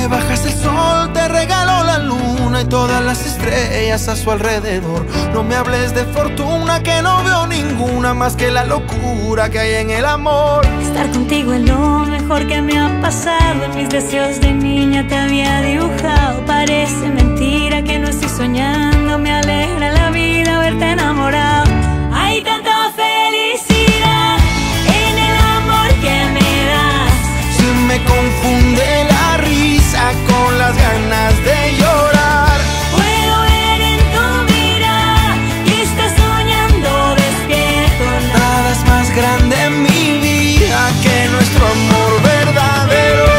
Me bajas el sol, te regalo la luna y todas las estrellas a su alrededor. No me hables de fortuna, que no veo ninguna más que la locura que hay en el amor. Estar contigo es lo mejor que me ha pasado. En mis deseos de niña te había dibujado. Parece mentira que no estoy soñando. Me alegra la vida verte enamorado. Hay tanta felicidad en el amor que me das. Se me confunde la risa con las ganas de llorar. Puedo ver en tu mirada que estás soñando despierto. Nada es más grande en mi vida que nuestro amor verdadero.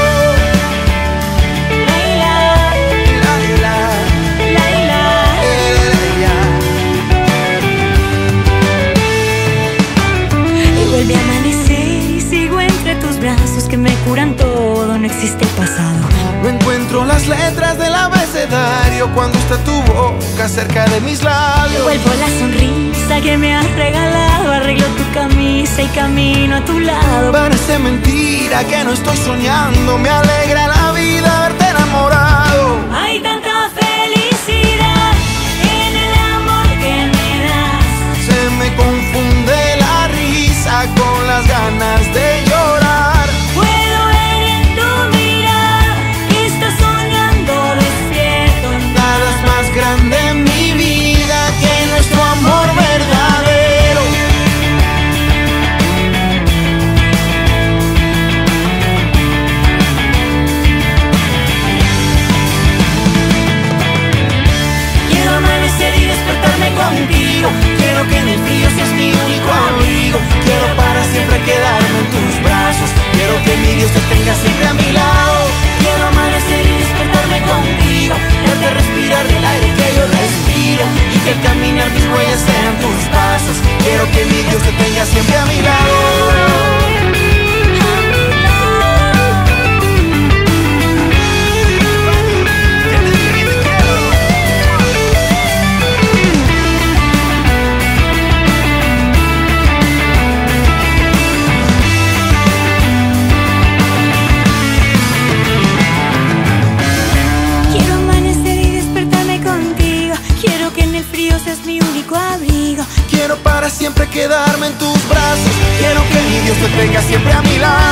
Vuelve a amanecer y sigo entre tus brazos que me curan todo, no existe pasado. No encuentro las letras del abecedario cuando está tu boca cerca de mis labios. Vuelvo la sonrisa que me has regalado, arreglo tu camisa y camino a tu lado. Parece mentira que no estoy soñando, me alegra la vida verte enamorado. Hay tanta felicidad en el amor que me das. Se me confunde la risa con las ganas de llorar. Puedo ver en tu mirada que estás soñando despierto. Nada es más grande en mi vida que nuestro amor verdadero. Quiero amanecer y despertarme contigo. Quiero que en el frío seas mi único abrigo. Quiero para siempre quedarme en tus brazos. Quiero que mi Dios te tenga siempre a mi lado. Quiero amanecer y despertarme contigo. Darte respirar el aire que yo respiro y que al caminar mis huellas sean tus pasos. Quiero que mi Dios te tenga siempre a mi lado. Seas mi único abrigo. Quiero para siempre quedarme en tus brazos. Quiero que mi Dios te tenga siempre a mi lado.